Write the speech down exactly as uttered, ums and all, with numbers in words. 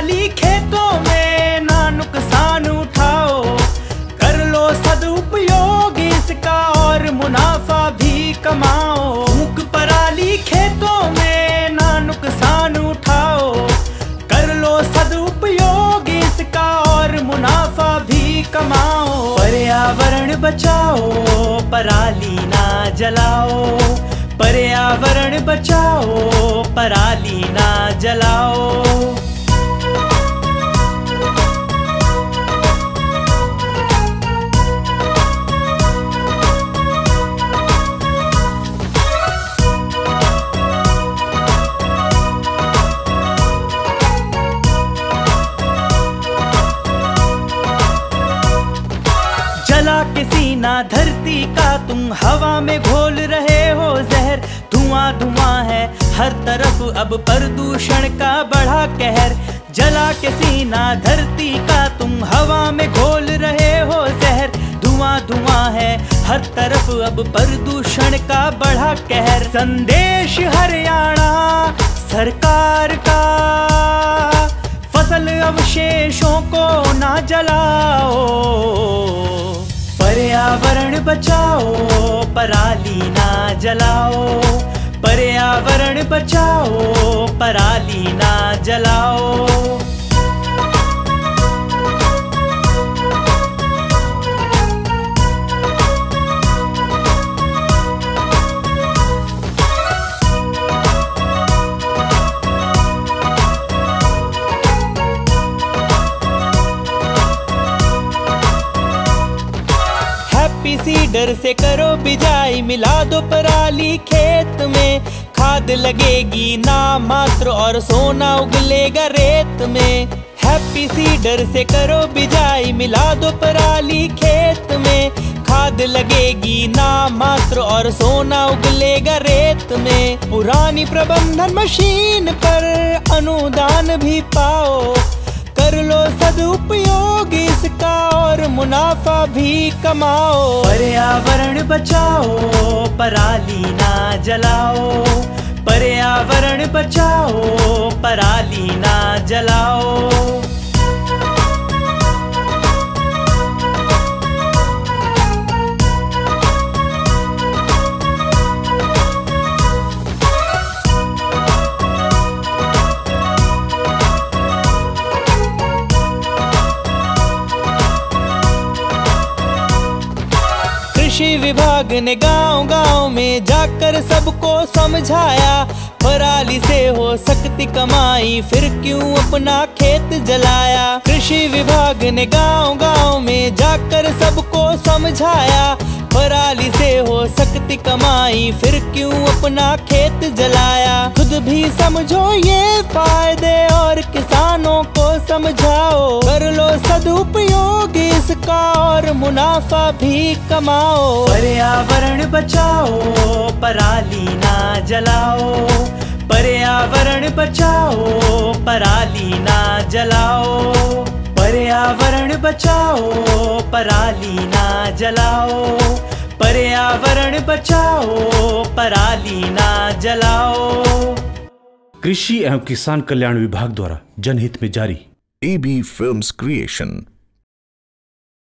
पराली खेतों में ना नुकसान उठाओ, कर लो सदुपयोग इसका और मुनाफा भी कमाओ। फूंक पराली खेतों में ना नुकसान उठाओ, कर लो सदुपयोग इसका और मुनाफा भी कमाओ। पर्यावरण बचाओ, पराली ना जलाओ, पर्यावरण बचाओ, पराली ना जलाओ। जला के सीना धरती का तुम हवा में घोल रहे हो जहर। धुआं धुआं है हर तरफ अब प्रदूषण का बढ़ा कहर। जला के सीना धरती का तुम हवा में घोल रहे हो जहर। धुआं धुआं है हर तरफ अब प्रदूषण का बढ़ा कहर। संदेश हरियाणा सरकार का, फसल अवशेषों को ना जलाओ, पर्यावरण बचाओ, पराली ना जलाओ, पर्यावरण बचाओ, पराली ना जलाओ। सीडर से करो बिजाई, मिला दो पराली खेत में। खाद लगेगी ना मात्र और सोना उगलेगा रेत में। हैप्पी सीडर से करो बिजाई, मिला दो पराली खेत में। खाद लगेगी ना मात्र और सोना उगलेगा रेत में। पुरानी प्रबंधन मशीन पर अनुदान भी पाओ, कर लो सदुपयोग इसका और मुनाफा भी कमाओ। पर्यावरण बचाओ, पराली ना जलाओ, पर्यावरण बचाओ, पराली ना जलाओ। कृषि विभाग ने गांव गांव में जाकर सबको समझाया, पराली से हो सकती कमाई फिर क्यों अपना खेत जलाया। कृषि विभाग ने गांव गांव में जाकर सबको समझाया, पराली से हो सकती कमाई फिर क्यों अपना खेत जलाया। खुद भी समझो ये फायदे और किसानों को समझाओ, कर लो सदुपयोग इसका और मुनाफा भी कमाओ। पर्यावरण बचाओ, पराली ना जलाओ, पर्यावरण बचाओ, पराली ना जलाओ। पर्यावरण बचाओ, पराली ना जलाओ, पर्यावरण बचाओ, पराली ना जलाओ। कृषि एवं किसान कल्याण विभाग द्वारा जनहित में जारी। A B films creation.